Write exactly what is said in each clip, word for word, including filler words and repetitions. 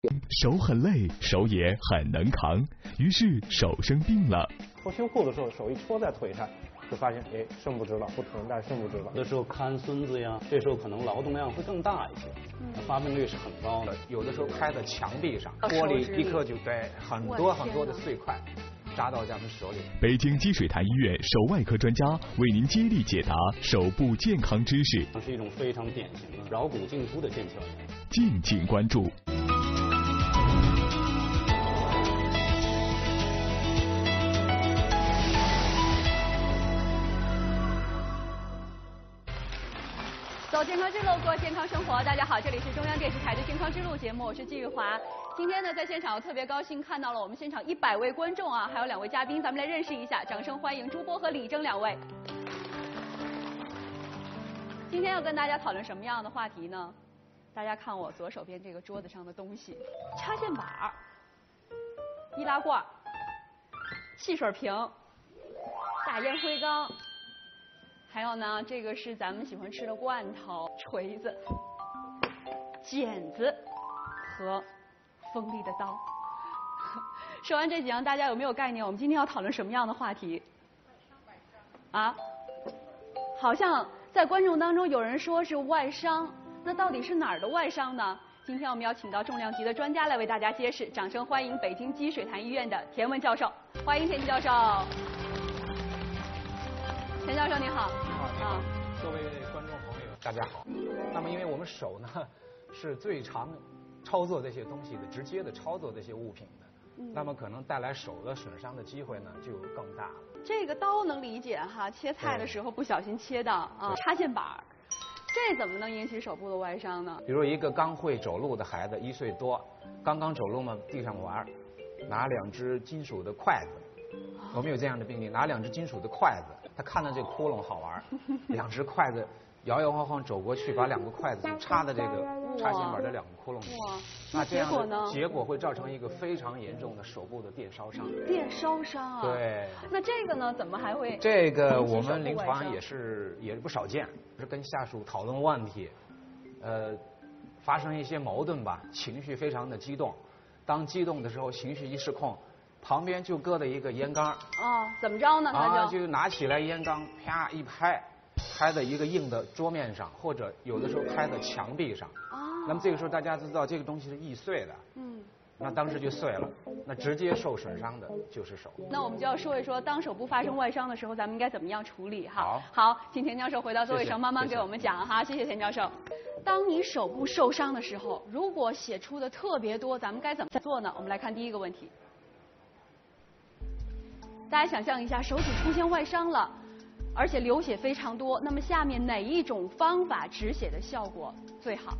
手很累，手也很能扛，于是手生病了。 脱秋裤的时候，手一戳在腿上，就发现哎，伸不直了，不疼，但是伸不直了。 有的时候看孙子呀，这时候可能劳动量会更大一些，嗯、发病率是很高的。 有的时候拍在墙壁上，玻璃立刻就对很多很多的碎块扎到咱们手里。 北京积水潭医院手外科专家为您接力解答手部健康知识， 是一种非常典型的桡骨胫突的腱鞘炎。 敬请关注。 走健康之路，过健康生活。大家好，这里是中央电视台的健康之路节目，我是季玉华。今天呢，在现场我特别高兴看到了我们现场一百位观众啊，还有两位嘉宾，咱们来认识一下，掌声欢迎朱波和李征两位。今天要跟大家讨论什么样的话题呢？大家看我左手边这个桌子上的东西，插线板儿、易拉罐、汽水瓶、大烟灰缸。还有呢，这个是咱们喜欢吃的罐头、锤子、剪子和锋利的刀。说完这几样，大家有没有概念？我们今天要讨论什么样的话题？啊？好像在观众当中有人说是外伤，那到底是哪儿的外伤呢？今天我们要请到重量级的专家来为大家揭示。掌声欢迎北京积水潭医院的田文教授，欢迎田教授。田教授您好。 啊，各位观众朋友，大家好。那么，因为我们手呢是最常操作这些东西的，直接的操作这些物品的，嗯、那么可能带来手的损伤的机会呢就更大了。 这个刀能理解哈，切菜的时候不小心切到啊，插线板儿，这怎么能引起手部的外伤呢？ 比如一个刚会走路的孩子，一岁多，刚刚走路嘛，地上玩，拿两只金属的筷子，哦、我们有这样的病例，拿两只金属的筷子。他看到这窟窿好玩，两只筷子摇摇晃晃走过去，把两个筷子就插在这个插线板的两个窟窿里。哇！ 那结果呢？ 结果会造成一个非常严重的手部的电烧伤。 电烧伤啊！ 对。 那这个呢？怎么还会？ 这个我们临床也是也不少见，是跟下属讨论问题，呃，发生一些矛盾吧，情绪非常的激动，当激动的时候，情绪一失控。旁边就搁的一个烟缸， 哦，怎么着呢？ 啊，就拿起来烟缸，啪一拍，拍在一个硬的桌面上，或者有的时候拍在墙壁上。啊，那么这个时候大家知道这个东西是易碎的，嗯，那当时就碎了，那直接受损伤的就是手。 那我们就要说一说，当手部发生外伤的时候，咱们应该怎么样处理哈？ 好， 好，请田教授回到座位上，慢慢给我们讲哈。谢谢田教授。当你手部受伤的时候，如果血出的特别多，咱们该怎么做呢？我们来看第一个问题。大家想象一下，手指出现外伤了，而且流血非常多，那么下面哪一种方法止血的效果最好？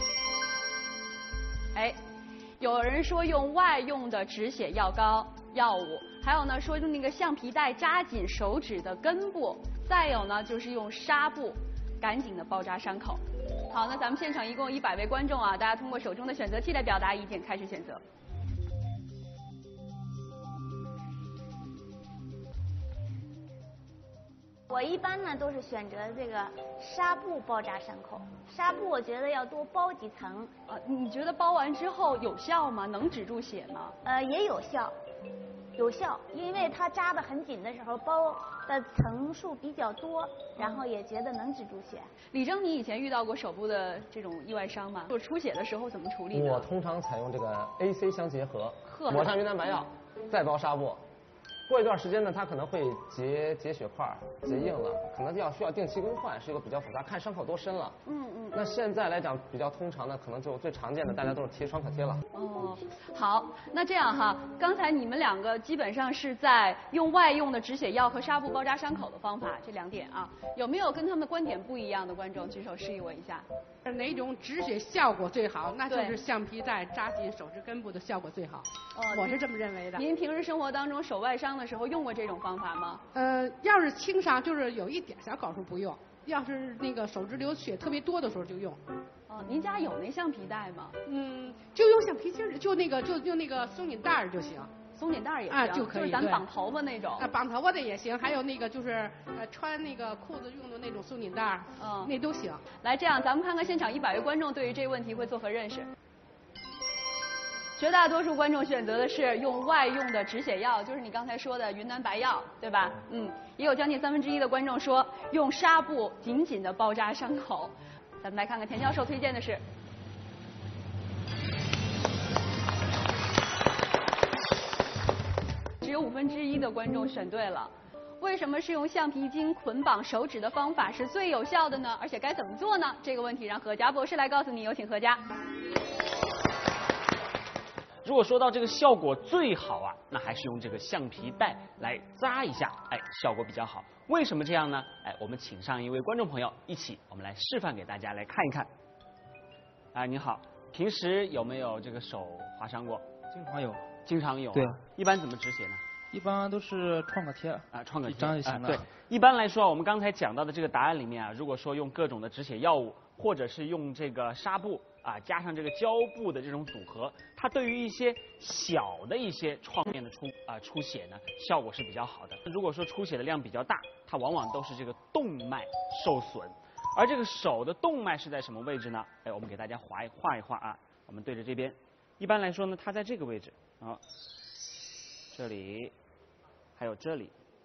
哎，有人说用外用的止血药膏药物，还有呢说用那个橡皮带扎紧手指的根部，再有呢就是用纱布赶紧的包扎伤口。好，那咱们现场一共一百位观众啊，大家通过手中的选择器来表达意见，开始选择。 我一般呢都是选择这个纱布包扎伤口，纱布我觉得要多包几层。 啊，你觉得包完之后有效吗？能止住血吗？ 呃，也有效，有效，因为它扎得很紧的时候，包的层数比较多，然后也觉得能止住血。 李征，你以前遇到过手部的这种意外伤吗？就出血的时候怎么处理呢？ 我通常采用这个 A C 相结合，抹上云南白药，再包纱布。过一段时间呢，它可能会结结血块，结硬了，可能就要需要定期更换，是一个比较复杂，看伤口多深了。嗯嗯。那现在来讲比较通常的，可能就最常见的，大家都是贴创可贴了。 哦，好，那这样哈，刚才你们两个基本上是在用外用的止血药和纱布包扎伤口的方法，这两点啊，有没有跟他们观点不一样的观众举手示意我一下？ 哪种止血效果最好？那就是橡皮带扎紧手指根部的效果最好。哦，我是这么认为的。 您平时生活当中手外伤的时候用过这种方法吗？ 呃，要是轻伤，就是有一点小口处不用；要是那个手指流血特别多的时候就用。 哦，您家有那橡皮带吗？ 嗯，就用橡皮筋儿，就那个就用那个松紧带儿就行。 松紧带儿也行啊，就可以， 就是咱们绑头发那种。 啊，绑头发的也行，还有那个就是呃穿那个裤子用的那种松紧带儿，嗯，那都行。 来，这样咱们看看现场一百位观众对于这个问题会作何认识？ 绝大多数观众选择的是用外用的止血药，就是你刚才说的云南白药，对吧？嗯，也有将近三分之一的观众说用纱布紧紧的包扎伤口。咱们来看看田教授推荐的是。只有五分之一的观众选对了。为什么是用橡皮筋捆绑手指的方法是最有效的呢？而且该怎么做呢？这个问题让何佳博士来告诉你。有请何佳。 如果说到这个效果最好啊，那还是用这个橡皮带来扎一下，哎，效果比较好。为什么这样呢？哎，我们请上一位观众朋友一起，我们来示范给大家来看一看。啊，你好，平时有没有这个手划伤过？ 经常有。 经常有、啊。 对。 一般怎么止血呢？ 一般都是创可贴啊，创可贴一张就行了、 啊。对，一般来说，我们刚才讲到的这个答案里面啊，如果说用各种的止血药物，或者是用这个纱布啊，加上这个胶布的这种组合，它对于一些小的一些创面的出啊出血呢，效果是比较好的。如果说出血的量比较大，它往往都是这个动脉受损，而这个手的动脉是在什么位置呢？哎，我们给大家画一画一画啊，我们对着这边，一般来说呢，它在这个位置啊，这里。还有这里，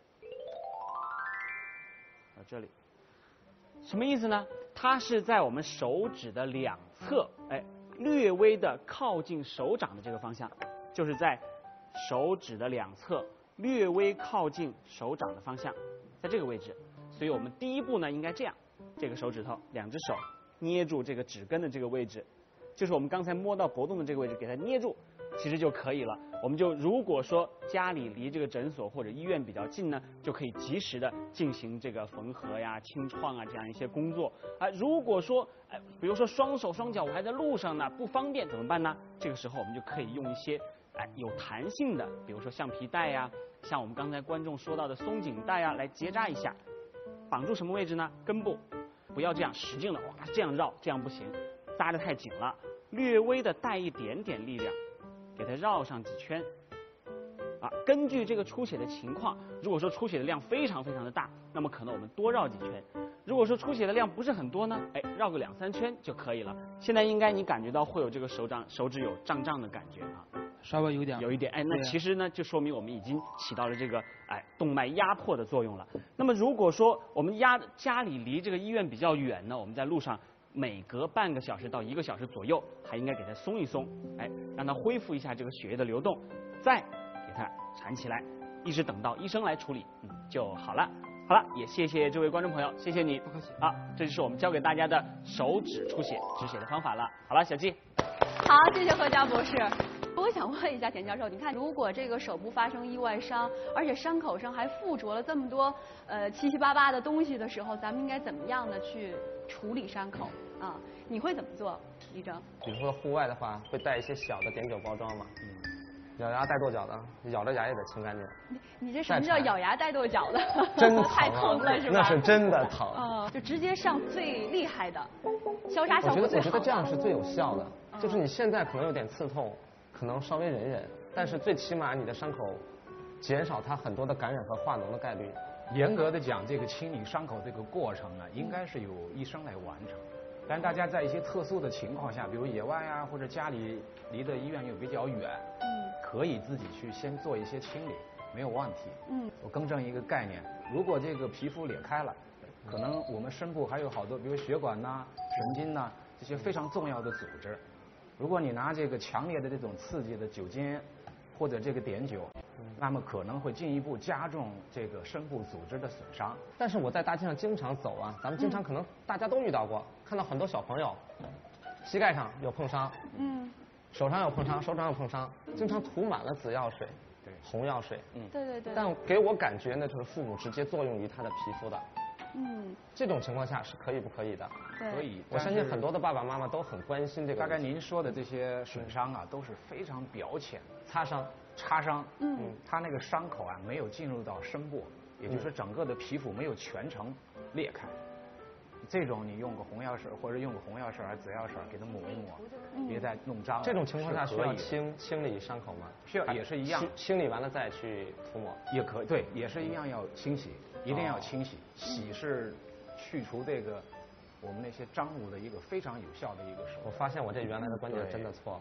还有这里，什么意思呢？它是在我们手指的两侧，哎，略微的靠近手掌的这个方向，就是在手指的两侧略微靠近手掌的方向，在这个位置。所以我们第一步呢，应该这样，这个手指头，两只手捏住这个指根的这个位置，就是我们刚才摸到搏动的这个位置，给它捏住。其实就可以了。我们就如果说家里离这个诊所或者医院比较近呢，就可以及时的进行这个缝合呀、清创啊这样一些工作啊。如果说哎，比如说双手双脚我还在路上呢，不方便怎么办呢？这个时候我们就可以用一些哎有弹性的，比如说橡皮带呀，像我们刚才观众说到的松紧带啊，来结扎一下，绑住什么位置呢？根部，不要这样使劲的哇这样绕，这样不行，扎得太紧了，略微的带一点点力量。给它绕上几圈，啊，根据这个出血的情况，如果说出血的量非常非常的大，那么可能我们多绕几圈；如果说出血的量不是很多呢，哎，绕个两三圈就可以了。现在应该你感觉到会有这个手掌手指有胀胀的感觉啊， 稍微有点， 有一点，哎，那其实呢就说明我们已经起到了这个哎动脉压迫的作用了。那么如果说我们压家里离这个医院比较远呢，我们在路上。每隔半个小时到一个小时左右，还应该给它松一松，哎，让它恢复一下这个血液的流动，再给它缠起来，一直等到医生来处理，嗯，就好了。好了，也谢谢这位观众朋友，谢谢你， 不客气。 好，这就是我们教给大家的手指出血止血的方法了。好了，小季。 好，谢谢何佳博士。我想问一下田教授，你看，如果这个手部发生意外伤，而且伤口上还附着了这么多呃七七八八的东西的时候，咱们应该怎么样的去处理伤口啊？你会怎么做，李征？ 比如说户外的话，会带一些小的碘酒包装嘛，嗯，咬牙带跺脚的，咬着牙也得清干净。 你你这什么叫咬牙带跺脚的？ 真太疼了是吧？ 那是真的疼。 嗯，就直接上最厉害的，消杀效果最好的。 我觉得我觉得这样是最有效的，嗯、就是你现在可能有点刺痛。可能稍微忍忍，但是最起码你的伤口减少它很多的感染和化脓的概率。 严格的讲，这个清理伤口这个过程呢，应该是由医生来完成。但大家在一些特殊的情况下，比如野外啊，或者家里离的医院又比较远，嗯，可以自己去先做一些清理，没有问题。嗯，我更正一个概念，如果这个皮肤裂开了，可能我们身部还有好多，比如血管呐、啊、神经呐、啊、这些非常重要的组织。如果你拿这个强烈的这种刺激的酒精或者这个碘酒，那么可能会进一步加重这个身部组织的损伤。 但是我在大街上经常走啊，咱们经常可能大家都遇到过，看到很多小朋友膝盖上有碰伤，嗯，手上有碰伤，手掌有碰伤，经常涂满了紫药水、对红药水， 嗯，对对对。 但给我感觉呢，就是父母直接作用于他的皮肤的。嗯，这种情况下是可以不可以的？ 可以， 我相信很多的爸爸妈妈都很关心这个。 大概您说的这些损伤啊，都是非常表浅， 擦伤、 擦伤。嗯，它那个伤口啊没有进入到深部，也就是整个的皮肤没有全程裂开。这种你用个红药水或者用个红药水、紫药水给它抹一抹，别再弄脏了。 这种情况下需要清清理伤口吗？ 需要，也是一样。 清理完了再去涂抹也可以，对，也是一样要清洗。一定要清洗，洗是去除这个我们那些脏物的一个非常有效的一个手段。 我发现我这原来的观点真的错了。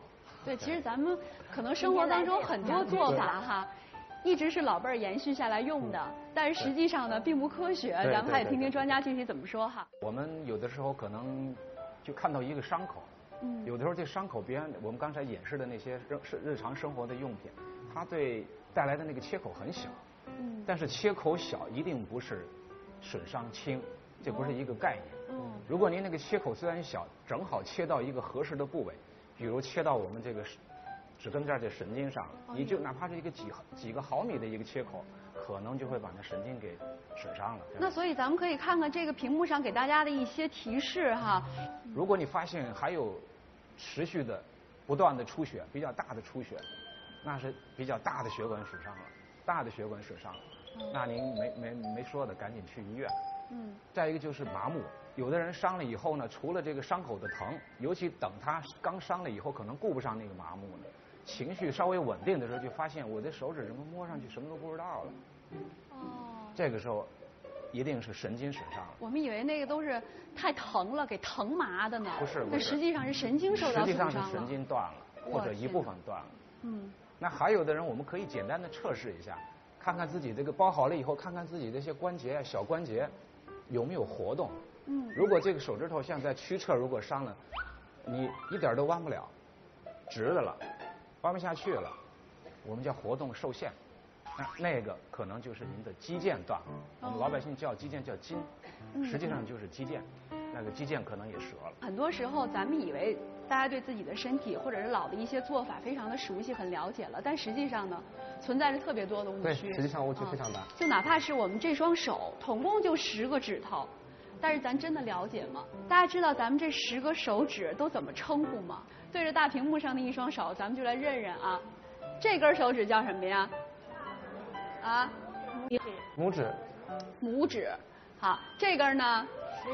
对，其实咱们可能生活当中很多做法哈，一直是老辈儿延续下来用的，但是实际上呢并不科学。咱们还得听听专家具体怎么说哈。 我们有的时候可能就看到一个伤口，嗯，有的时候这伤口别人我们刚才演示的那些日日常生活的用品，它对带来的那个切口很小，嗯，但是切口小一定不是损伤轻，这不是一个概念。嗯，如果您那个切口虽然小，正好切到一个合适的部位。比如切到我们这个指根腱这神经上，你就哪怕是一个几几个毫米的一个切口，可能就会把那神经给损伤了。 那所以咱们可以看看这个屏幕上给大家的一些提示哈。 如果你发现还有持续的、不断的出血，比较大的出血，那是比较大的血管损伤了，大的血管损伤了，那您没没没说的，赶紧去医院。嗯。再一个就是麻木。有的人伤了以后呢，除了这个伤口的疼，尤其等他刚伤了以后，可能顾不上那个麻木呢，情绪稍微稳定的时候，就发现我的手指怎么摸上去什么都不知道了。哦。这个时候一定是神经损伤了。 我们以为那个都是太疼了，给疼麻的呢。 不是， 但实际上是神经受到损伤了。 实际上是神经断了，或者一部分断了。嗯。那还有的人，我们可以简单的测试一下，看看自己这个包好了以后，看看自己这些关节、小关节有没有活动。嗯，如果这个手指头像在屈侧，如果伤了，你一点都弯不了，直的了，弯不下去了，我们叫活动受限，那那个可能就是您的肌腱断了。我们老百姓叫肌腱叫筋，实际上就是肌腱，那个肌腱可能也折了。 很多时候咱们以为大家对自己的身体或者是老的一些做法非常的熟悉、很了解了，但实际上呢，存在着特别多的误区。 对，实际上误区非常大。 就哪怕是我们这双手，总共就十个指头。但是咱真的了解吗？大家知道咱们这十个手指都怎么称呼吗？对着大屏幕上的一双手，咱们就来认认啊。这根手指叫什么呀？啊？ 拇指。拇指。 拇指。好，这根呢？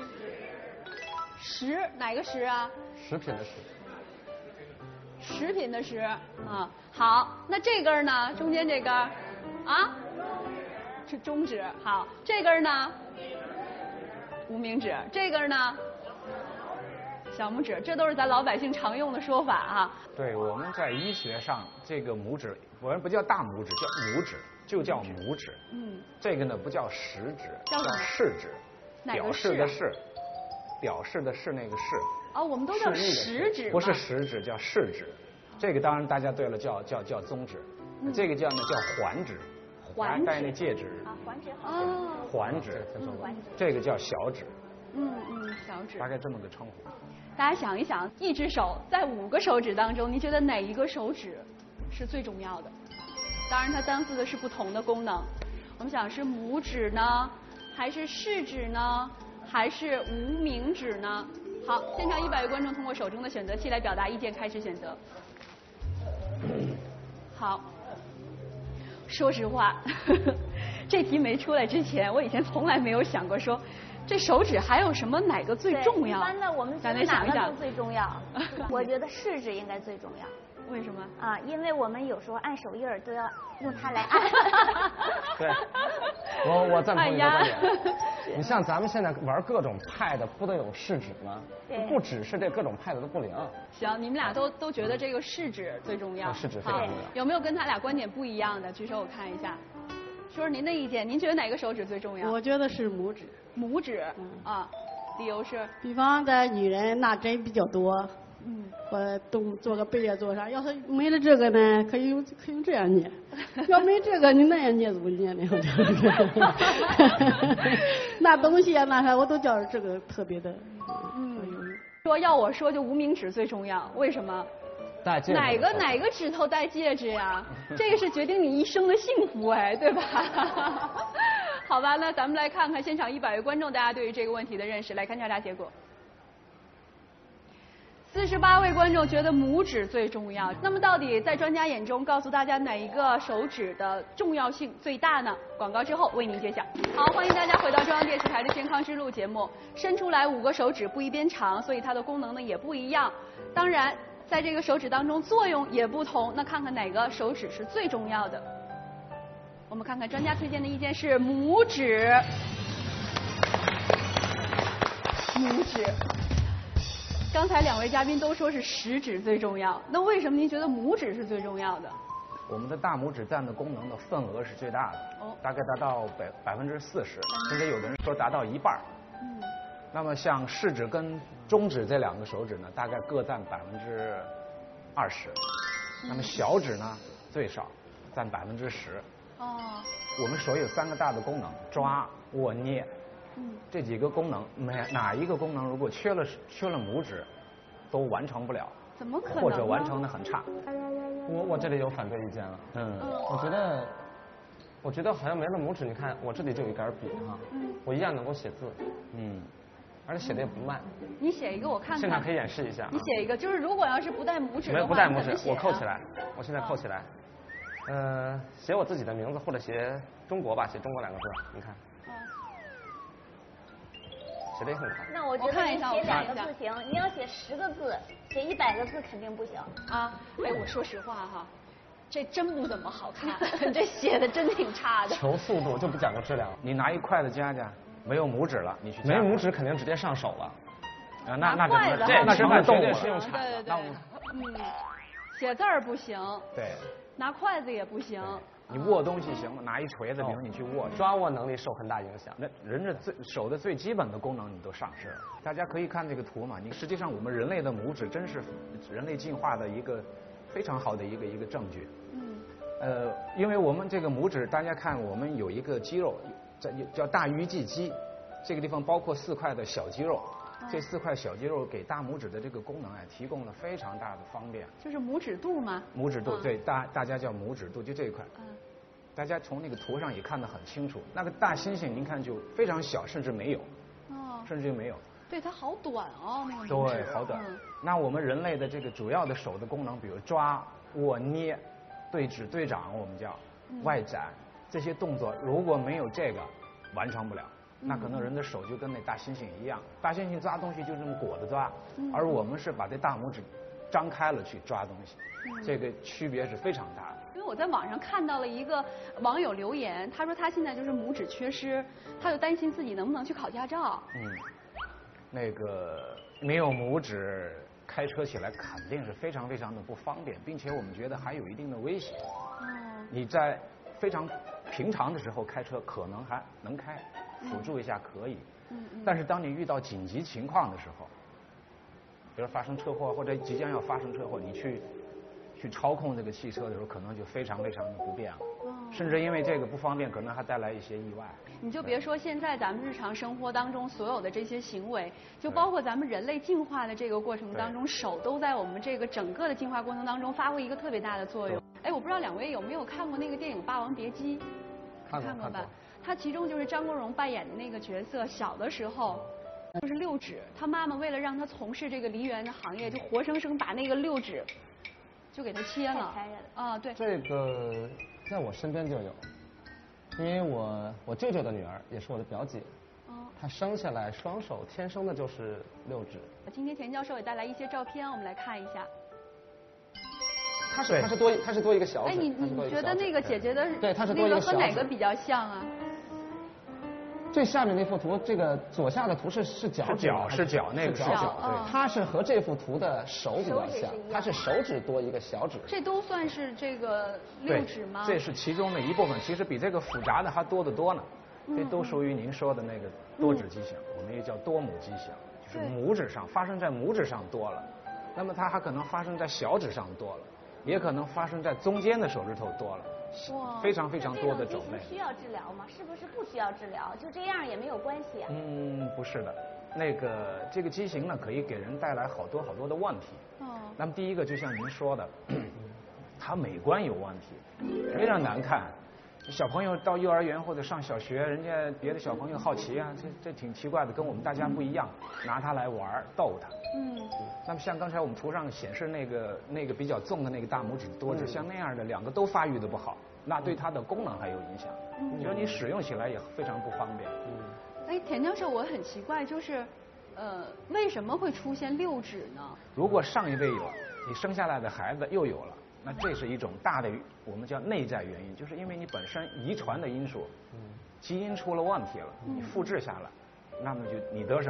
食指。食哪个食啊？ 食品的食。 食品的食啊。好，那这根呢？中间这根啊？是中指。好，这根呢？无名指，这根呢，小拇指，这都是咱老百姓常用的说法啊。 对，我们在医学上，这个拇指，我们不叫大拇指，叫拇指，就叫拇指。嗯。这个呢不叫食指，叫示指，表示的示，表示的是那个示。 哦，我们都叫食指。 不是食指，叫示指。这个当然大家对了，叫叫叫中指。这个叫呢叫环指。 环戴那戒指啊，环指好。 哦， 环指，这个叫小指。 嗯嗯，小指。 大概这么个称呼。 大家想一想，一只手在五个手指当中，你觉得哪一个手指是最重要的？当然，它担负的是不同的功能。我们想是拇指呢，还是食指呢，还是无名指呢？好，现场一百位观众通过手中的选择器来表达意见，开始选择。好。说实话，呵呵这题没出来之前，我以前从来没有想过说，这手指还有什么哪个最重要？ 一般的我们觉得哪个都最重要？我觉得食指应该最重要。 为什么？ 啊，因为我们有时候按手印儿都要用它来按。 对，我我赞同你的观点。你像咱们现在玩各种 pad， 不都有食指吗？不只是这各种 pad 的不灵。 行，你们俩都都觉得这个食指最重要。 食指非常重要。 有没有跟他俩观点不一样的？举手我看一下。说说您的意见，您觉得哪个手指最重要？ 我觉得是拇指。 拇指，嗯啊，理由是？ 比方在女人那针比较多。嗯，我动做个背啊做啥？要是没了这个呢，可以用可以用这样捏；要没这个，你那样捏怎么捏呢？那东西啊，那啥我都觉得这个特别的。 嗯，说要我说就无名指最重要，为什么？ 戴戒指。 哪个哪个指头戴戒指呀？这个是决定你一生的幸福哎，对吧？好吧，那咱们来看看现场一百位观众大家对于这个问题的认识，来看调查结果。四十八位观众觉得拇指最重要，那么到底在专家眼中，告诉大家哪一个手指的重要性最大呢？广告之后为您揭晓。好，欢迎大家回到中央电视台的健康之路节目。伸出来五个手指不一边长，所以它的功能呢也不一样。当然，在这个手指当中作用也不同。那看看哪个手指是最重要的？我们看看专家推荐的意见是拇指，拇指。 刚才两位嘉宾都说是食指最重要，那为什么您觉得拇指是最重要的？ 我们的大拇指占的功能的份额是最大的，哦，大概达到百百分之四十，甚至有的人说达到一半。嗯。那么像食指跟中指这两个手指呢，大概各占百分之二十。那么小指呢，最少占百分之十。哦。我们手有三个大的功能：抓、握、捏。嗯。这几个功能，每哪一个功能如果缺了缺了拇指，都完成不了。 怎么可能？ 或者完成的很差。 我我这里有反对意见了。嗯。我觉得，我觉得好像没了拇指，你看我这里就有一杆笔哈，嗯，我一样能够写字。嗯。而且写的也不慢。 你写一个我看看。 现场可以演示一下。 你写一个，就是如果要是不带拇指的话， 没不带拇指，我扣起来。我现在扣起来。呃，写我自己的名字或者写中国吧，写中国两个字，你看。写的也很快。 那我觉得你写两个字行，你要写十个字，写一百个字肯定不行。 啊，哎，我说实话哈，这真不怎么好看，这写的真挺差的。 求速度就不讲究质量。 你拿一筷子夹夹，没有拇指了，你去夹。 没拇指肯定直接上手了。 啊，那那筷子这那是那动物是用铲的。对对对。嗯，写字儿不行。 对。 拿筷子也不行。 你握东西行吗？拿一锤子，比如你去握， 抓握能力受很大影响。 那人的最手的最基本的功能你都丧失了。大家可以看这个图嘛，你实际上我们人类的拇指真是人类进化的一个非常好的一个一个证据。嗯。呃，因为我们这个拇指，大家看我们有一个肌肉，叫叫大鱼际肌，这个地方包括四块的小肌肉。这四块小肌肉给大拇指的这个功能啊，提供了非常大的方便。 就是拇指肚吗？ 拇指肚，对，大大家叫拇指肚，就这一块。嗯。大家从那个图上也看得很清楚，那个大猩猩您看就非常小，甚至没有。哦。甚至就没有。 对，它好短哦，那个拇指。对，好短。那我们人类的这个主要的手的功能，比如抓、握、捏、对指、对掌，我们叫外展，这些动作如果没有这个，完成不了。那可能人的手就跟那大猩猩一样，大猩猩抓东西就这么裹着抓，而我们是把这大拇指张开了去抓东西，这个区别是非常大的。 因为我在网上看到了一个网友留言，他说他现在就是拇指缺失，他就担心自己能不能去考驾照。 嗯，那个没有拇指开车起来肯定是非常非常的不方便，并且我们觉得还有一定的危险。哦。你在非常平常的时候开车可能还能开。辅助一下可以，嗯嗯，但是当你遇到紧急情况的时候，比如发生车祸或者即将要发生车祸，你去去操控这个汽车的时候，可能就非常非常的不便了，哦，甚至因为这个不方便，可能还带来一些意外。 你就别说现在咱们日常生活当中所有的这些行为，就包括咱们人类进化的这个过程当中，手都在我们这个整个的进化过程当中发挥一个特别大的作用。哎，我不知道两位有没有看过那个电影《霸王别姬》？ 看过， 看过吧？他其中就是张国荣扮演的那个角色，小的时候就是六指，他妈妈为了让他从事这个梨园的行业，就活生生把那个六指就给他切了。 太残忍了。 啊，对。 这个在我身边就有，因为我我舅舅的女儿也是我的表姐，哦，她生下来双手天生的就是六指。 今天田教授也带来一些照片，我们来看一下。 他是他是多他是多一个小指。 哎，你你觉得那个姐姐的对，他是多一个小指。 和哪个比较像啊？ 最下面那幅图，这个左下的图是是脚， 是脚是脚那个是脚， 对，它是和这幅图的手比较像，它是手指多一个小指。 这都算是这个六指吗？ 这是其中的一部分，其实比这个复杂的还多得多呢。这都属于您说的那个多指畸形，我们也叫多拇畸形，就是拇指上发生在拇指上多了，那么它还可能发生在小指上多了，也可能发生在中间的手指头多了。哇，非常非常多的种类。 需要治疗吗？是不是不需要治疗？就这样也没有关系啊？ 嗯，不是的，那个这个畸形呢，可以给人带来好多好多的问题。哦。那么第一个就像您说的，它美观有问题，非常难看。小朋友到幼儿园或者上小学，人家别的小朋友好奇啊，这这挺奇怪的，跟我们大家不一样，拿它来玩逗它。嗯。那么像刚才我们图上显示那个那个比较重的那个大拇指多指，像那样的两个都发育的不好，那对它的功能还有影响。嗯。你说你使用起来也非常不方便。嗯。 哎，田教授，我很奇怪，就是呃，为什么会出现六指呢？ 如果上一辈有，你生下来的孩子又有了。那这是一种大的，我们叫内在原因，就是因为你本身遗传的因素，基因出了问题了，你复制下来，那么就你得什么，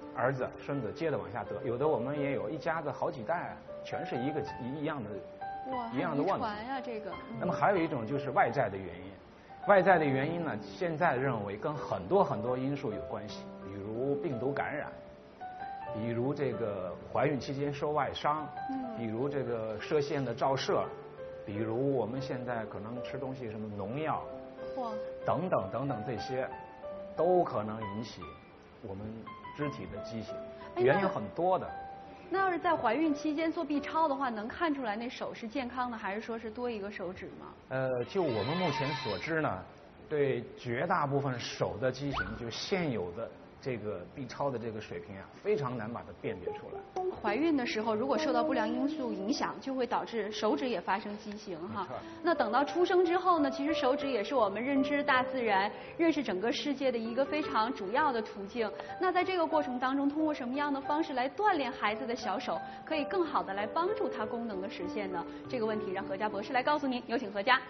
儿子、孙子接着往下得，有的我们也有一家子好几代，全是一个一一样的， 哇， 一样的问题。 传呀，这个。嗯、 那么还有一种就是外在的原因，外在的原因呢，现在认为跟很多很多因素有关系，比如病毒感染，比如这个怀孕期间受外伤，嗯，比如这个射线的照射，比如我们现在可能吃东西什么农药， 哇， 等等等等这些，都可能引起我们肢体的畸形，原因很多的。 那要是在怀孕期间做 B 超的话，能看出来那手是健康的，还是说是多一个手指吗？ 呃，就我们目前所知呢，对绝大部分手的畸形，就现有的这个 B 超的这个水平啊，非常难把它辨别出来。 怀孕的时候，如果受到不良因素影响，就会导致手指也发生畸形哈。那等到出生之后呢，其实手指也是我们认知大自然、认识整个世界的一个非常主要的途径。那在这个过程当中，通过什么样的方式来锻炼孩子的小手，可以更好的来帮助它功能的实现呢？这个问题让何家博士来告诉您，有请何家。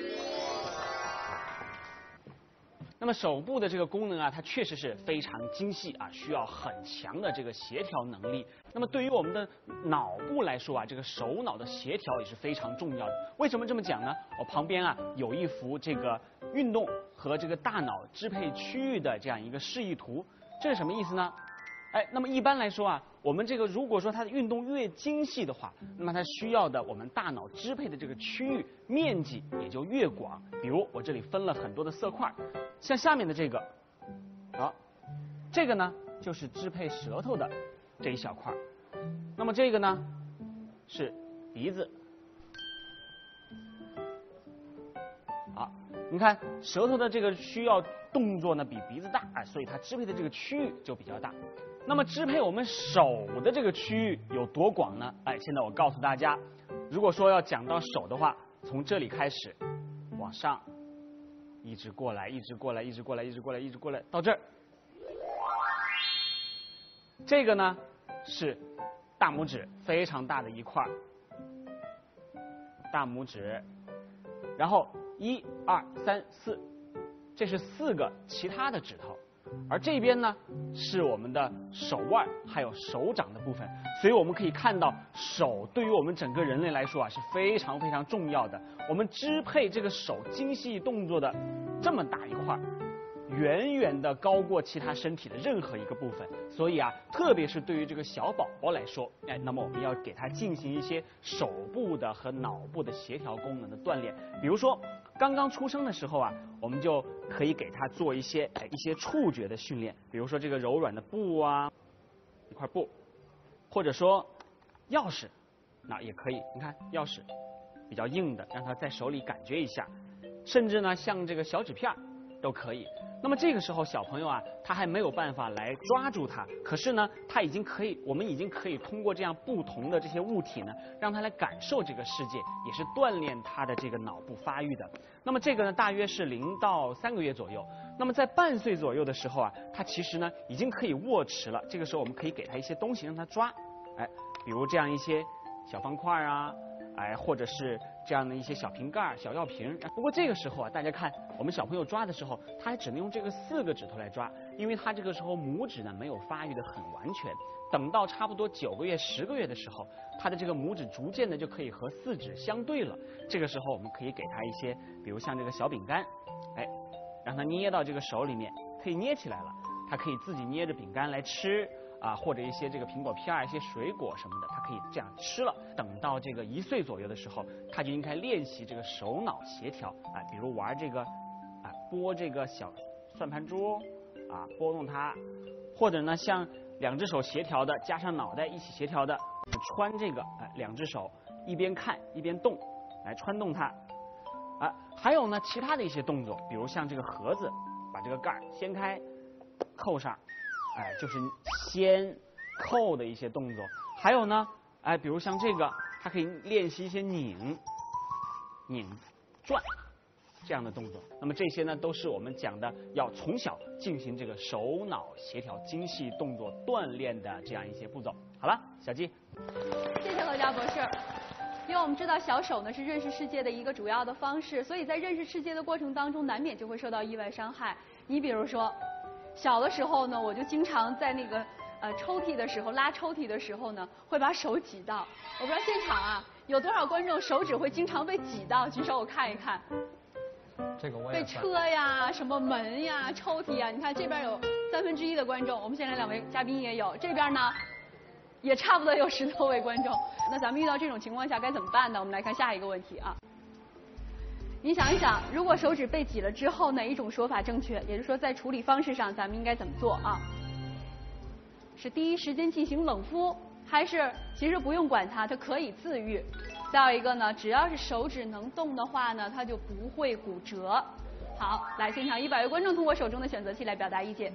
那么手部的这个功能啊，它确实是非常精细啊，需要很强的这个协调能力。那么对于我们的脑部来说啊，这个手脑的协调也是非常重要的。为什么这么讲呢？我旁边啊有一幅这个运动和这个大脑支配区域的这样一个示意图，这是什么意思呢？哎，那么一般来说啊，我们这个如果说它的运动越精细的话，那么它需要的我们大脑支配的这个区域面积也就越广。比如我这里分了很多的色块，像下面的这个，啊，这个呢就是支配舌头的这一小块，那么这个呢是鼻子。好，你看舌头的这个需要动作呢比鼻子大，哎，所以它支配的这个区域就比较大。那么支配我们手的这个区域有多广呢？哎，现在我告诉大家，如果说要讲到手的话，从这里开始往上，一直过来，一直过来，一直过来，一直过来，一直过来，到这儿。这个呢是大拇指，非常大的一块，大拇指，然后一二三四，这是四个其他的指头。而这边呢是我们的手腕还有手掌的部分，所以我们可以看到手对于我们整个人类来说啊是非常非常重要的。我们支配这个手精细动作的这么大一块，远远的高过其他身体的任何一个部分，所以啊，特别是对于这个小宝宝来说，哎，那么我们要给他进行一些手部的和脑部的协调功能的锻炼，比如说。刚刚出生的时候啊，我们就可以给他做一些哎一些触觉的训练，比如说这个柔软的布啊，一块布，或者说钥匙，那也可以。你看钥匙比较硬的，让他在手里感觉一下，甚至呢像这个小纸片都可以。那么这个时候小朋友啊，他还没有办法来抓住它，可是呢，他已经可以，我们已经可以通过这样不同的这些物体呢，让他来感受这个世界，也是锻炼他的这个脑部发育的。那么这个呢，大约是零到三个月左右。那么在半岁左右的时候啊，他其实呢已经可以握持了。这个时候我们可以给他一些东西让他抓，哎，比如这样一些小方块啊。哎，或者是这样的一些小瓶盖、小药瓶。不过这个时候啊，大家看我们小朋友抓的时候，他还只能用这个四个指头来抓，因为他这个时候拇指呢没有发育的很完全。等到差不多九个月、十个月的时候，他的这个拇指逐渐的就可以和四指相对了。这个时候我们可以给他一些，比如像这个小饼干，哎，让他捏到这个手里面，可以捏起来了，他可以自己捏着饼干来吃。啊，或者一些这个苹果片一些水果什么的，他可以这样吃了。等到这个一岁左右的时候，他就应该练习这个手脑协调啊，比如玩这个啊拨这个小算盘珠啊，拨动它，或者呢像两只手协调的，加上脑袋一起协调的，穿这个啊两只手一边看一边动，来穿动它啊。还有呢其他的一些动作，比如像这个盒子，把这个盖掀开，扣上。哎，就是掀、扣的一些动作，还有呢，哎，比如像这个，它可以练习一些拧、拧、转这样的动作。那么这些呢，都是我们讲的要从小进行这个手脑协调精细动作锻炼的这样一些步骤。好了，小季， 谢谢何家博士。因为我们知道小手呢是认识世界的一个主要的方式，所以在认识世界的过程当中，难免就会受到意外伤害。你比如说。小的时候呢，我就经常在那个呃抽屉的时候，拉抽屉的时候呢，会把手挤到。我不知道现场啊有多少观众手指会经常被挤到，举手我看一看。 这个我也被车呀、什么门呀、抽屉呀，你看这边有三分之一的观众，我们现在两位嘉宾也有，这边呢也差不多有十多位观众。那咱们遇到这种情况下该怎么办呢？我们来看下一个问题啊。你想一想，如果手指被挤了之后，哪一种说法正确？也就是说，在处理方式上，咱们应该怎么做啊？是第一时间进行冷敷，还是其实不用管它，它可以自愈？再有一个呢，只要是手指能动的话呢，它就不会骨折。好，来，现场一百位观众通过手中的选择题来表达意见。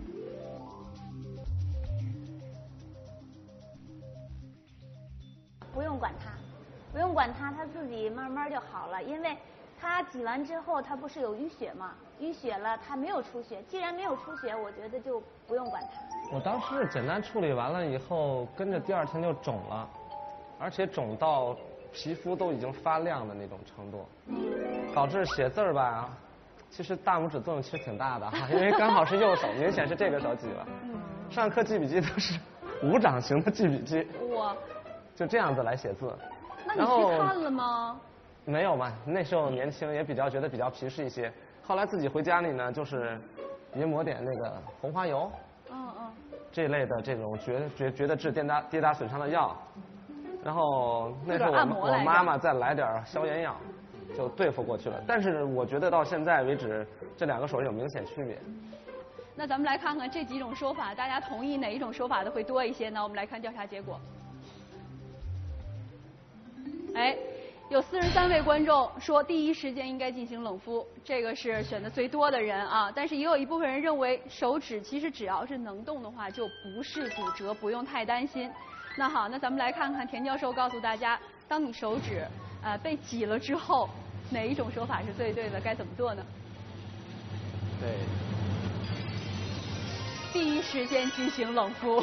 不用管它，不用管它，它自己慢慢就好了。因为它挤完之后，它不是有淤血吗？淤血了，它没有出血。既然没有出血，我觉得就不用管它。 我当时是简单处理完了以后，跟着第二天就肿了，而且肿到皮肤都已经发亮的那种程度，导致写字儿吧，其实大拇指作用其实挺大的哈，因为刚好是右手，明显是这个手挤了。上课记笔记都是五掌型的记笔记， 哇， 就这样子来写字。 那你去看了吗？ 没有嘛，那时候年轻也比较觉得比较皮实一些。后来自己回家里呢，就是也抹点那个红花油， 嗯嗯， 这类的这种觉觉觉得治跌打跌打损伤的药。然后那时候我我妈妈再来点消炎药，就对付过去了。但是我觉得到现在为止，这两个手有明显区别。 那咱们来看看这几种说法，大家同意哪一种说法的会多一些呢？我们来看调查结果。哎，有四十三位观众说第一时间应该进行冷敷，这个是选的最多的人啊。但是也有一部分人认为手指其实只要是能动的话，就不是骨折，不用太担心。那好，那咱们来看看田教授告诉大家，当你手指呃被挤了之后，哪一种说法是最对的？该怎么做呢？ 对， 第一时间进行冷敷。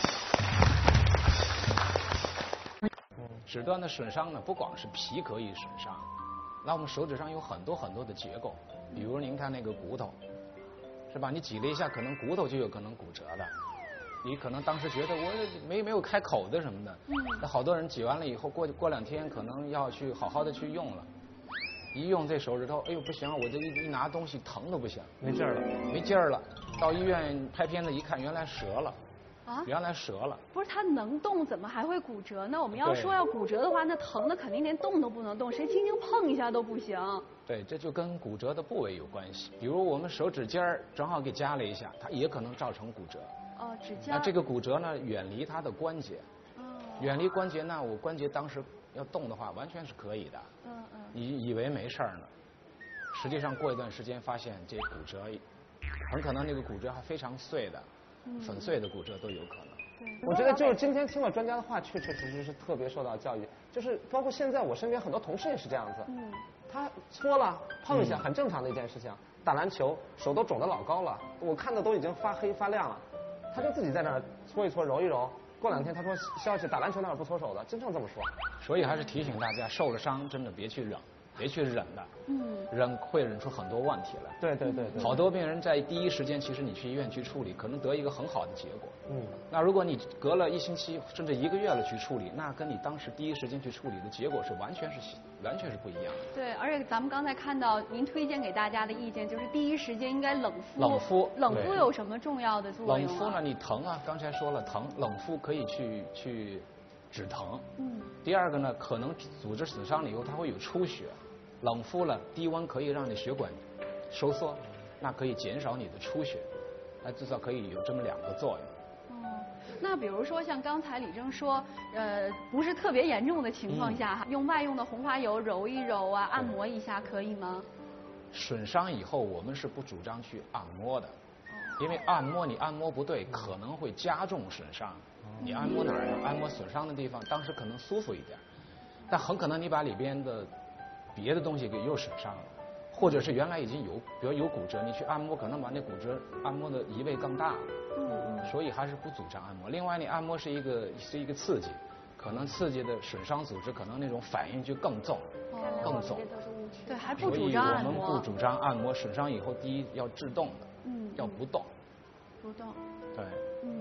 指端的损伤呢，不光是皮可以损伤，那我们手指上有很多很多的结构，比如您看那个骨头，是吧？你挤了一下，可能骨头就有可能骨折的。你可能当时觉得我没没有开口的什么的，那好多人挤完了以后，过过两天可能要去好好的去用了，一用这手指头，哎呦不行，我这一一拿东西疼都不行， 没劲儿了， 没劲儿了。到医院拍片子一看，原来折了。 啊， 原来折了。 不是，它能动，怎么还会骨折呢？我们要说要骨折的话，那疼的肯定连动都不能动，谁轻轻碰一下都不行。 对，这就跟骨折的部位有关系。比如我们手指尖儿正好给夹了一下，它也可能造成骨折。 哦，指尖。 那这个骨折呢，远离它的关节。哦。远离关节呢，我关节当时要动的话，完全是可以的。嗯嗯。你以为没事儿呢，实际上过一段时间发现这骨折，很可能那个骨折还非常碎的。粉碎的骨折都有可能。 我觉得就是今天听了专家的话，确确实实是特别受到教育。就是包括现在我身边很多同事也是这样子，嗯，他搓了碰一下，很正常的一件事情。打篮球手都肿得老高了，我看的都已经发黑发亮了，他就自己在那儿搓一搓揉一揉。过两天他说消息打篮球那会儿不搓手的，经常这么说。 所以还是提醒大家，受了伤真的别去忍。别去忍的，嗯，忍会忍出很多问题来。 对对对对， 好多病人在第一时间，其实你去医院去处理，可能得一个很好的结果。 嗯， 那如果你隔了一星期甚至一个月了去处理，那跟你当时第一时间去处理的结果是完全是完全是不一样的。 对，而且咱们刚才看到您推荐给大家的意见就是第一时间应该冷敷。 冷敷， 冷敷有什么重要的作用、啊？ 冷敷呢，你疼啊，刚才说了疼，冷敷可以去去止疼。嗯。第二个呢，可能组织损伤了以后，它会有出血。冷敷了，低温可以让你血管收缩，那可以减少你的出血，那至少可以有这么两个作用。 哦，那比如说像刚才李征说，呃，不是特别严重的情况下，嗯、用外用的红花油揉一揉啊，按摩一下可以吗？ 损伤以后，我们是不主张去按摩的，哦、因为按摩你按摩不对，可能会加重损伤。哦、你按摩哪儿呢？按摩损伤的地方，当时可能舒服一点，但很可能你把里边的别的东西给又损伤了，或者是原来已经有，比如有骨折，你去按摩可能把那骨折按摩的移位更大了。嗯嗯。所以还是不主张按摩。另外，你按摩是一个是一个刺激，可能刺激的损伤组织可能那种反应就更重，哦、更重。 对，还不主张按摩。 所以我们不主张按摩，损伤以后第一要制动的，嗯，要不动。 不动。 对。 嗯。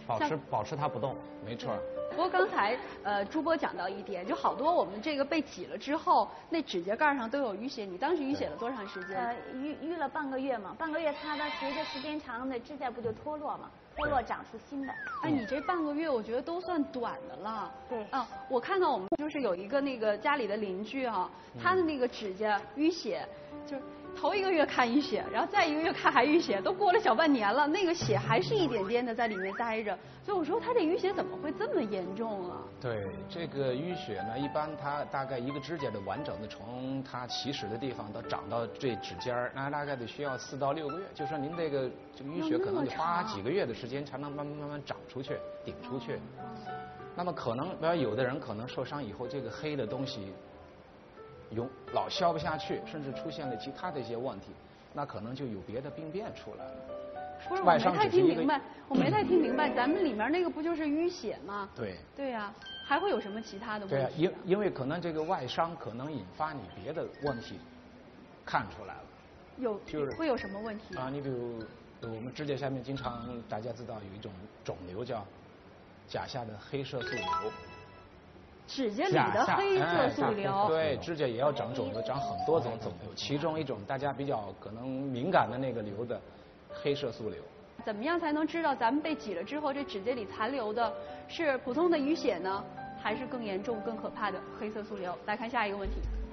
保持保持它不动， 没错。 不过刚才呃朱波讲到一点，就好多我们这个被挤了之后，那指甲盖上都有淤血。你当时淤血了多长时间？ 呃，淤淤了半个月嘛，半个月它的随着时间长，那指甲不就脱落嘛，脱落长出新的。 哎，你这半个月我觉得都算短的了。 对。 啊，我看到我们就是有一个那个家里的邻居啊，他的那个指甲淤血，就是头一个月看淤血，然后再一个月看还淤血，都过了小半年了，那个血还是一点点的在里面待着。所以我说他这淤血怎么会这么严重啊？ 对，这个淤血呢，一般它大概一个指甲的完整的从它起始的地方到长到这指尖儿，那大概得需要四到六个月。就说您这个这个淤血可能得花几个月的时间才能慢慢慢慢长出去、顶出去。那么可能，比如有的人可能受伤以后，这个黑的东西永老消不下去，甚至出现了其他的一些问题，那可能就有别的病变出来了。 不是，我没太听明白，我没太听明白，咱们里面那个不就是淤血吗？ 对。 对呀、啊，还会有什么其他的问题、 对啊，因因为可能这个外伤可能引发你别的问题看出来了。 有就是会有什么问题啊？你比如我们指甲下面经常大家知道有一种肿瘤叫甲下的黑色素瘤。 指甲里的黑色素瘤， 哎、对，指甲也要长肿瘤，长很多种肿瘤，其中一种大家比较可能敏感的那个瘤的黑色素瘤。 怎么样才能知道咱们被挤了之后，这指甲里残留的是普通的淤血呢，还是更严重、更可怕的黑色素瘤？来看下一个问题。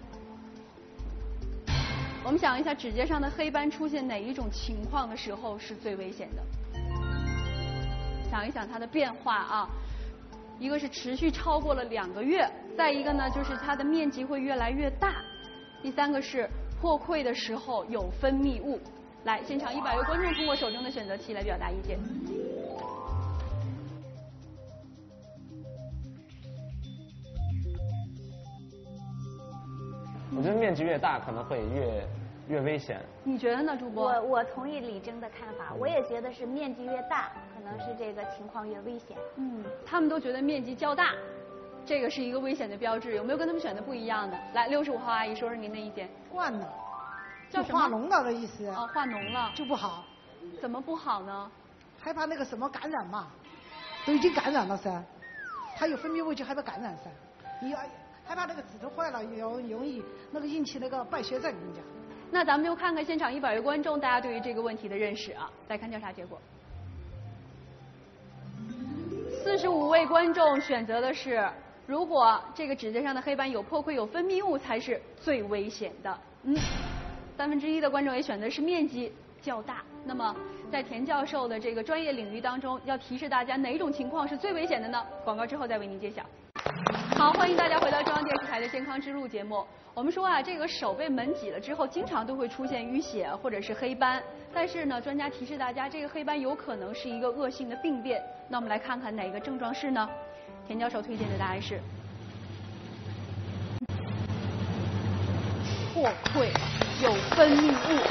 我们想一下，指甲上的黑斑出现哪一种情况的时候是最危险的？想一想它的变化啊。一个是持续超过了两个月，再一个呢就是它的面积会越来越大，第三个是破溃的时候有分泌物。来，现场一百位观众通过手中的选择题来表达意见。 我觉得面积越大可能会越越危险。 你觉得呢，主播？ 我我同意李征的看法，我也觉得是面积越大，可能是这个情况越危险。 嗯，他们都觉得面积较大，这个是一个危险的标志，有没有跟他们选的不一样的？来，六十五号阿姨说说您的意见。 惯了， 叫什么？ 化脓了的意思。 哦，化脓了就不好。 怎么不好呢？ 害怕那个什么感染嘛，都已经感染了噻，它有分泌物就害怕感染噻。你害怕那个指头坏了，也容易那个引起那个败血症，人家。 那咱们就看看现场一百位观众大家对于这个问题的认识啊。再看调查结果，四十五位观众选择的是，如果这个指甲上的黑斑有破溃有分泌物才是最危险的。嗯，三分之一的观众也选的是面积较大。那么在田教授的这个专业领域当中，要提示大家哪种情况是最危险的呢？广告之后再为您揭晓。好，欢迎大家回到中央电视台的健康之路节目。我们说啊，这个手被门挤了之后，经常都会出现淤血或者是黑斑。但是呢，专家提示大家，这个黑斑有可能是一个恶性的病变。那我们来看看哪个症状是呢？田教授推荐的答案是破溃，有分泌物。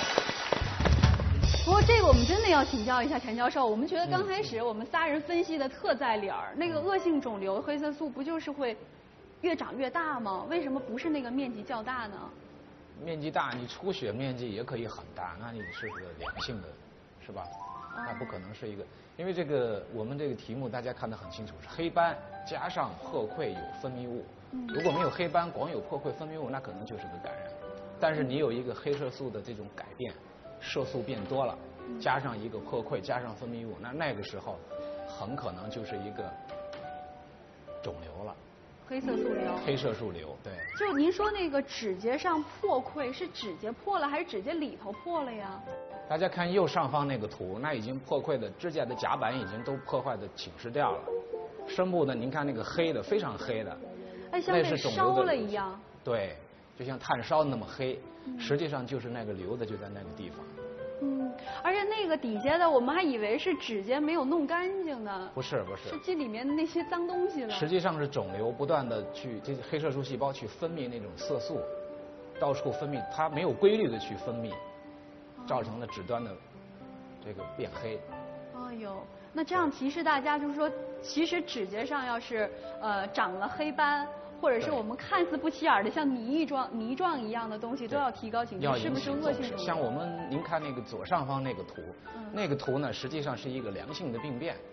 不过这个我们真的要请教一下田教授，我们觉得刚开始我们仨人分析的特在理儿，那个恶性肿瘤黑色素不就是会越长越大吗？为什么不是那个面积较大呢？ 面积大，你出血面积也可以很大，那你是个良性的，是吧？那不可能是一个，因为这个我们这个题目大家看得很清楚，是黑斑加上破溃有分泌物。如果没有黑斑，光有破溃分泌物，那可能就是个感染。但是你有一个黑色素的这种改变，色素变多了，加上一个破溃，加上分泌物，那那个时候很可能就是一个肿瘤了。 黑色素瘤。 黑色素瘤，对。 就您说那个指甲上破溃，是指甲破了还是指甲里头破了呀？ 大家看右上方那个图，那已经破溃的指甲的甲板已经都破坏的侵蚀掉了。深部呢，您看那个黑的，非常黑的， 哎，像被烧了一样。 对，就像炭烧那么黑，嗯、实际上就是那个瘤子就在那个地方。 嗯，而且那个底下的我们还以为是指甲没有弄干净呢。 不是不是， 是这里面的那些脏东西了。 实际上是肿瘤不断的去这些黑色素细胞去分泌那种色素，到处分泌，它没有规律的去分泌，造成了指端的这个变黑。 哎呦，那这样提示大家就是说，其实指甲上要是呃长了黑斑，或者是我们看似不起眼的像泥状泥状一样的东西，都要提高警惕，是不是恶性肿瘤？ 像我们您看那个左上方那个图，嗯、那个图呢实际上是一个良性的病变，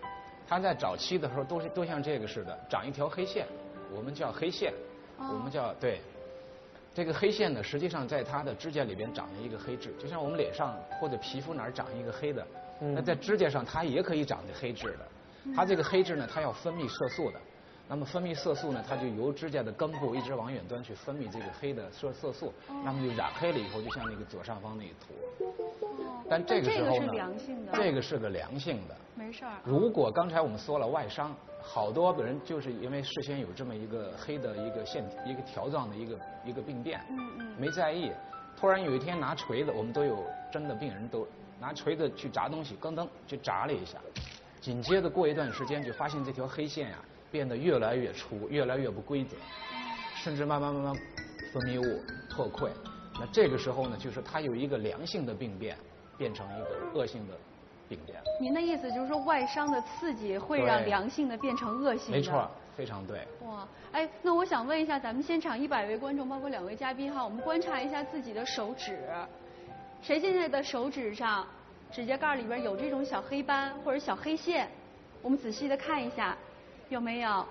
它在早期的时候都是都像这个似的，长一条黑线，我们叫黑线， 哦、 我们叫对。这个黑线呢，实际上在它的指甲里边长了一个黑痣，就像我们脸上或者皮肤哪儿长一个黑的，嗯、那在指甲上它也可以长这黑痣的。它这个黑痣呢，它要分泌色素的，那么分泌色素呢，它就由指甲的根部一直往远端去分泌这个黑的色色素，哦、那么就染黑了以后，就像那个左上方那个图。 哦、 但这个时候呢， 这个是良性的， 这个是个良性的， 没事儿。 如果刚才我们说了外伤，好多人就是因为事先有这么一个黑的一个线一个条状的一个一个病变， 嗯嗯， 没在意，突然有一天拿锤子，我们都有真的病人都拿锤子去砸东西，咯噔就砸了一下，紧接着过一段时间就发现这条黑线呀、啊、变得越来越粗，越来越不规则，甚至慢慢慢慢分泌物破溃。那这个时候呢，就是它有一个良性的病变变成一个恶性的病变。 您的意思就是说，外伤的刺激会让良性的变成恶性的？ 没错，非常对。 哇，哎，那我想问一下，咱们现场一百位观众，包括两位嘉宾哈，我们观察一下自己的手指，谁现在的手指上指甲盖里边有这种小黑斑或者小黑线？我们仔细的看一下，有没有？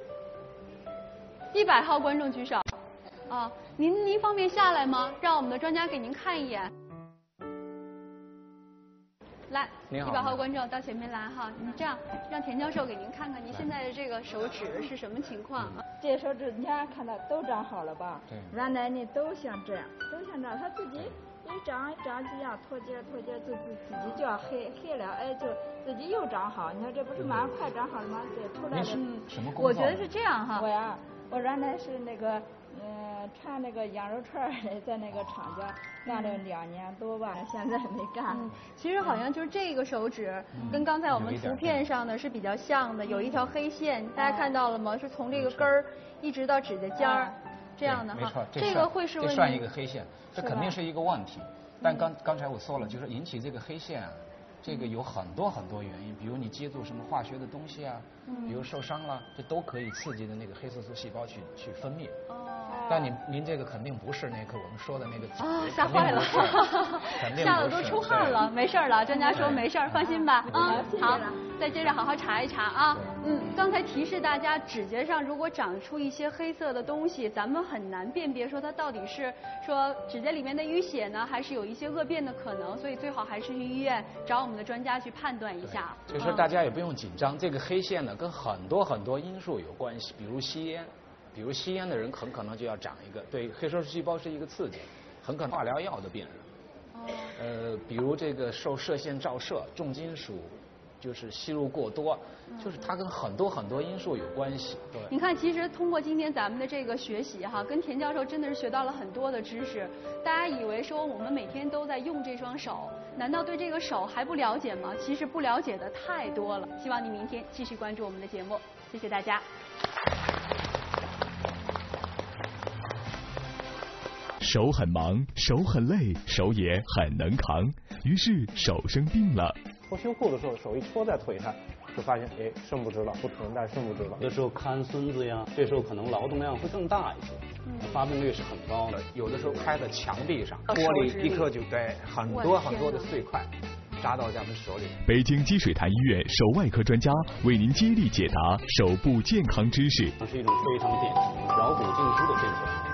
一百号观众举手。啊，您您方便下来吗？让我们的专家给您看一眼。来，一百号观众到前面来哈，你这样让田教授给您看看您现在的这个手指是什么情况啊？ 这手指你看看到都长好了吧？ 对。 原来呢都像这样，都像这样，它自己一长一长这样脱节脱节，自自自己就要黑黑了，哎，就自己又长好。你看这不是马上快长好了吗？对，出来了。 什么工作？ 我觉得是这样哈。 我呀，我原来是那个。嗯，串那个羊肉串在那个厂家干了两年多吧，现在没干。 嗯，其实好像就是这个手指跟刚才我们图片上的是比较像的，有一条黑线，大家看到了吗？是从这个根儿一直到指甲尖儿这样的哈。 没错， 这个会是这算一个黑线，这肯定是一个问题。但刚刚才我说了，就是引起这个黑线啊，这个有很多很多原因，比如你接触什么化学的东西啊，比如受伤了，这都可以刺激的那个黑色素细胞去去分泌。但您您这个肯定不是那个我们说的那个啊，吓坏了，吓得都出汗了，没事了，专家说没事，放心吧。啊，好，再接着好好查一查啊。嗯，刚才提示大家，指甲上如果长出一些黑色的东西，咱们很难辨别说它到底是说指甲里面的淤血呢，还是有一些恶变的可能，所以最好还是去医院找我们的专家去判断一下。 所以说大家也不用紧张，这个黑线呢跟很多很多因素有关系，比如吸烟。比如吸烟的人很可能就要长一个，对黑色素细胞是一个刺激，很可能化疗药的病人。哦。呃，比如这个受射线照射、重金属，就是吸入过多，就是它跟很多很多因素有关系。对。 你看，其实通过今天咱们的这个学习哈，跟田教授真的是学到了很多的知识。大家以为说我们每天都在用这双手，难道对这个手还不了解吗？其实不了解的太多了。希望你明天继续关注我们的节目，谢谢大家。 手很忙，手很累，手也很能扛，于是手生病了。 脱秋裤的时候，手一戳在腿上，就发现哎伸不直了，不疼，但是伸不直了。 有时候看孙子呀，这时候可能劳动量会更大一些，嗯、发病率是很高的。 有的时候开在墙壁上，玻璃一颗就对很多很多的碎块扎到咱们手里。 北京积水潭医院手外科专家为您接力解答手部健康知识。 这是一种非常典型的桡骨静疏的现象。